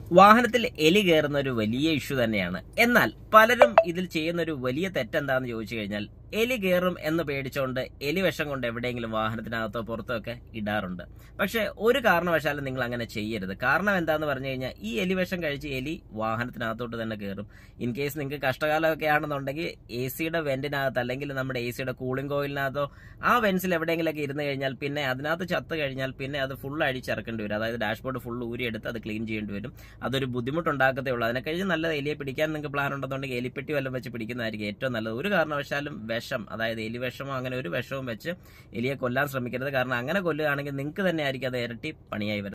വാഹനത്തിൽ എലി കയറുന്ന ഒരു വലിയ ഇഷ്യൂ തന്നെയാണ്. എന്നാൽ പലരും ഇതിൽ ചെയ്യുന്ന ഒരു വലിയ തെറ്റെന്താന്ന് ചോദിച്ചു കഴിഞ്ഞാൽ, എലി കയറും എന്ന് പേടിച്ചുകൊണ്ട് എലി വിഷം കൊണ്ട് എവിടെയെങ്കിലും വാഹനത്തിനകത്തോ പുറത്തോ ഒക്കെ ഇടാറുണ്ട്. പക്ഷെ ഒരു കാരണവശാലും നിങ്ങൾ അങ്ങനെ ചെയ്യരുത്. കാരണം എന്താന്ന് പറഞ്ഞു കഴിഞ്ഞാൽ, ഈ എലി വിഷം കഴിച്ച് എലി വാഹനത്തിനകത്തോട്ട് തന്നെ കയറും. ഇൻ കേസ് നിങ്ങൾക്ക് കഷ്ടകാലമൊക്കെ ആണെന്നുണ്ടെങ്കിൽ എ സിയുടെ വെന്റിനകത്ത് അല്ലെങ്കിൽ നമ്മുടെ എ സിയുടെ കൂളിംഗ് കോയിലിനകത്തോ ആ വെൻസിൽ എവിടെയെങ്കിലൊക്കെ ഇരുന്ന് കഴിഞ്ഞാൽ പിന്നെ അതിനകത്ത് ചത്ത് കഴിഞ്ഞാൽ പിന്നെ അത് ഫുൾ അഴിച്ചിറക്കേണ്ടി വരും. അതായത് ഡാഷ്ബോർഡ് ഫുൾ ഊരിയെടുത്ത് അത് ക്ലീൻ ചെയ്യേണ്ടി വരും. അതൊരു ബുദ്ധിമുട്ടുണ്ടാക്കത്തേ ഉള്ളൂ. അതിനെ കഴിഞ്ഞ് നല്ലത് എലിയെ പിടിക്കാൻ നിങ്ങൾക്ക് പ്ലാൻ ഉണ്ടെന്നുണ്ടെങ്കിൽ എലിപ്പെട്ടി വല്ലതും വെച്ച് പിടിക്കുന്നതായിരിക്കും ഏറ്റവും നല്ലത്. ഒരു കാരണവശാലും വിഷം, അതായത് എലി വിഷമോ അങ്ങനെ ഒരു വിഷവും വെച്ച് എലിയെ കൊല്ലാൻ ശ്രമിക്കരുത്. കാരണം അങ്ങനെ കൊല്ലുകയാണെങ്കിൽ നിങ്ങൾക്ക് തന്നെ ആയിരിക്കും അത് ഇരട്ടി പണിയായി വരുന്നത്.